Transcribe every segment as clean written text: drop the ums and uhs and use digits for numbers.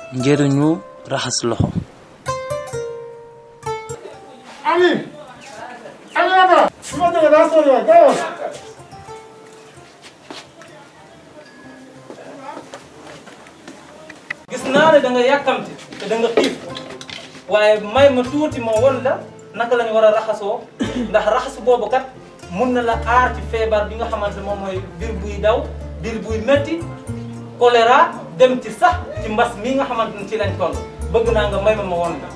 njëriñu raxas loxo. Ali Nata suma dëgg daa sori waay gaawal. gis naa ne da nga yàkkamti te da nga xiif waaye may ma tuuti ma won la naka lañu war a raxasoo ndax raxas boobu kat mun na la aar ci feebar bi nga xamante moom mooy biir buy daw biir buy metti choléra dem ci sax ci mbas mi nga xamante ne ci lañ toll bëgg naa nga may ma won la.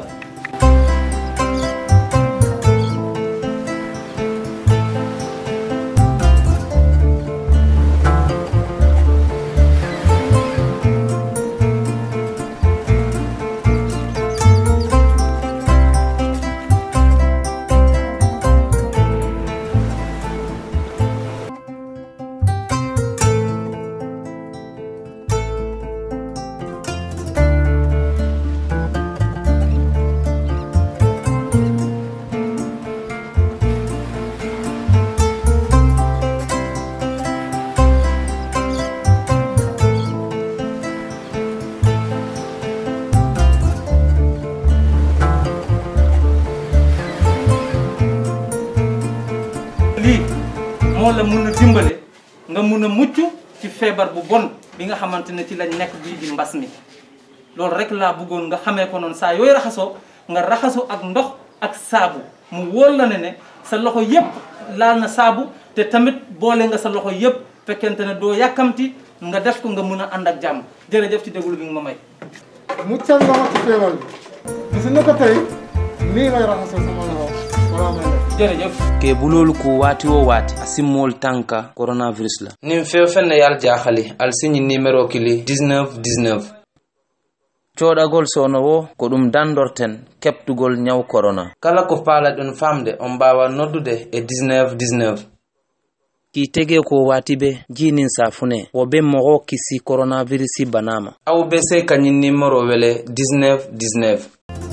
lii moo la mun a dimbale nga mun a mucc ci feebar bu bon bi nga xamante ne ci lañ nekk bii di mbas mi loolu rek laa bëggoon nga xamee ko noonu saa yooyu raxasoo nga raxasu ak ndox ak saabu mu wóor la ne sa loxo yépp laal na saabu te tamit boole nga sa loxo yépp fekkente ne doo yàkkamti nga def ko nga mun a ànd ak jàmm jërëjëf ci déglu bi nga ma may. muccal nga ma ci feebar bi gis nga ko tey nii lay raxasoo sama loxo wala may def. jërëjëf. ke bulolu ko waati o waati asimmol tanka coronavirus la. nin few fenne yal jahali al signe numéro kili 19 19. coɗagol sono wo ko ɗum dandorten keɓtugol ñaw corona. kala ko paala ɗum famde on mbawa noddude e 19 19. ki tege ko waati be jinin safune wo be mogo kisi coronavirus banama. aw be se kañin numéro wele 19 19.